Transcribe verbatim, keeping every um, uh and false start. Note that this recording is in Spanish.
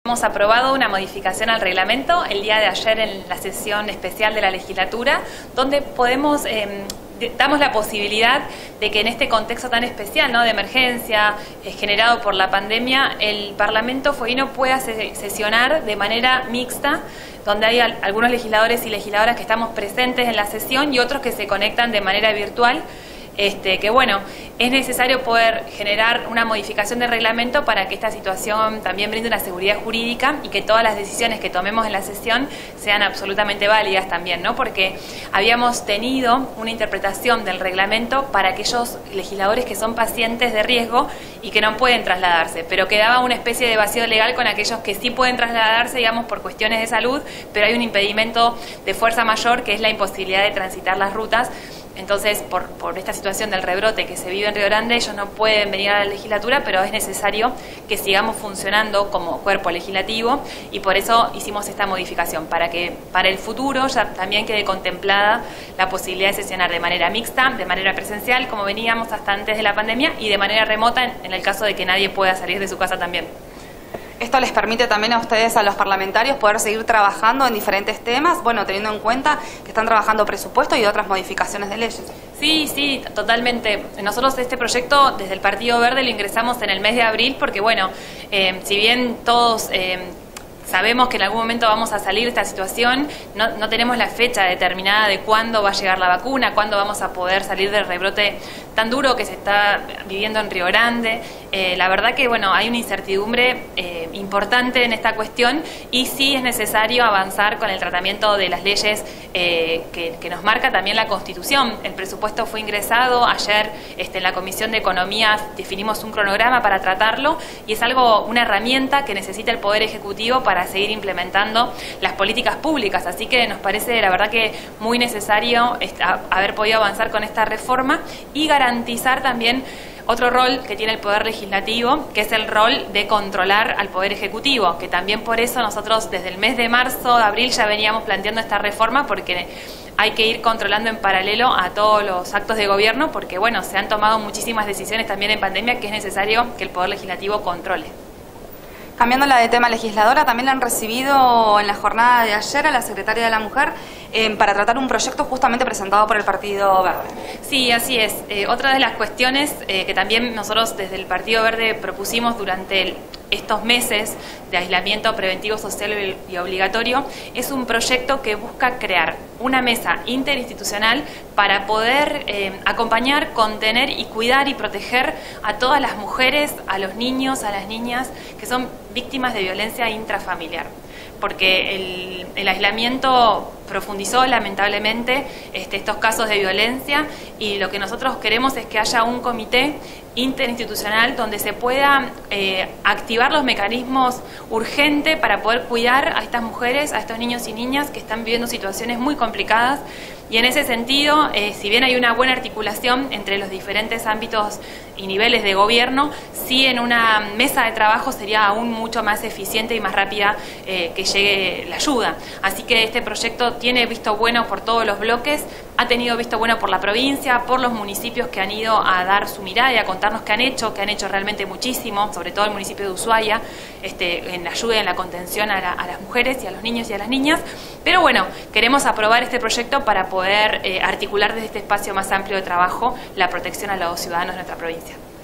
Hemos aprobado una modificación al reglamento el día de ayer en la sesión especial de la legislatura, donde podemos, eh, damos la posibilidad de que en este contexto tan especial, ¿no?, de emergencia eh, generado por la pandemia, el Parlamento fueguino pueda sesionar de manera mixta, donde hay al, algunos legisladores y legisladoras que estamos presentes en la sesión y otros que se conectan de manera virtual. Este, que bueno, es necesario poder generar una modificación del reglamento para que esta situación también brinde una seguridad jurídica y que todas las decisiones que tomemos en la sesión sean absolutamente válidas también, ¿no? Porque habíamos tenido una interpretación del reglamento para aquellos legisladores que son pacientes de riesgo y que no pueden trasladarse, pero quedaba una especie de vacío legal con aquellos que sí pueden trasladarse, digamos, por cuestiones de salud, pero hay un impedimento de fuerza mayor que es la imposibilidad de transitar las rutas. Entonces, por, por esta situación del rebrote que se vive en Río Grande, ellos no pueden venir a la legislatura, pero es necesario que sigamos funcionando como cuerpo legislativo y por eso hicimos esta modificación, para que para el futuro ya también quede contemplada la posibilidad de sesionar de manera mixta, de manera presencial, como veníamos hasta antes de la pandemia, y de manera remota en, en el caso de que nadie pueda salir de su casa también. Esto les permite también a ustedes, a los parlamentarios, poder seguir trabajando en diferentes temas, bueno, teniendo en cuenta que están trabajando presupuesto y otras modificaciones de leyes. Sí, sí, totalmente. Nosotros este proyecto desde el Partido Verde lo ingresamos en el mes de abril porque, bueno, eh, si bien todos eh, sabemos que en algún momento vamos a salir de esta situación, no, no tenemos la fecha determinada de cuándo va a llegar la vacuna, cuándo vamos a poder salir del rebrote tan duro que se está viviendo en Río Grande. Eh, la verdad que, bueno, hay una incertidumbre eh, importante en esta cuestión y sí es necesario avanzar con el tratamiento de las leyes eh, que, que nos marca también la Constitución. El presupuesto fue ingresado, ayer este, en la Comisión de Economía definimos un cronograma para tratarlo y es algo, una herramienta que necesita el Poder Ejecutivo para seguir implementando las políticas públicas. Así que nos parece, la verdad, que muy necesario haber podido avanzar con esta reforma y garantizar también otro rol que tiene el Poder Legislativo, que es el rol de controlar al Poder Ejecutivo, que también por eso nosotros desde el mes de marzo, de abril, ya veníamos planteando esta reforma, porque hay que ir controlando en paralelo a todos los actos de gobierno, porque bueno, se han tomado muchísimas decisiones también en pandemia que es necesario que el Poder Legislativo controle. Cambiándola de tema, legisladora, también la han recibido en la jornada de ayer a la Secretaria de la Mujer eh, para tratar un proyecto justamente presentado por el Partido Verde. Sí, así es. Eh, otra de las cuestiones eh, que también nosotros desde el Partido Verde propusimos durante el, estos meses de aislamiento preventivo, social y obligatorio es un proyecto que busca crear una mesa interinstitucional para poder eh, acompañar, contener y cuidar y proteger a todas las mujeres, a los niños, a las niñas que son víctimas de violencia intrafamiliar. Porque el, el aislamiento profundizó lamentablemente este, estos casos de violencia y lo que nosotros queremos es que haya un comité interinstitucional donde se pueda eh, activar los mecanismos urgentes para poder cuidar a estas mujeres, a estos niños y niñas que están viviendo situaciones muy complicadas. Y en ese sentido, eh, si bien hay una buena articulación entre los diferentes ámbitos y niveles de gobierno, sí en una mesa de trabajo sería aún mucho más eficiente y más rápida eh, que llegue la ayuda. Así que este proyecto tiene visto bueno por todos los bloques, ha tenido visto bueno por la provincia, por los municipios que han ido a dar su mirada y a contarnos qué han hecho, que han hecho realmente muchísimo, sobre todo el municipio de Ushuaia, este, en la ayuda y en la contención a, la, a las mujeres y a los niños y a las niñas. Pero bueno, queremos aprobar este proyecto para poder eh, articular desde este espacio más amplio de trabajo la protección a los ciudadanos de nuestra provincia.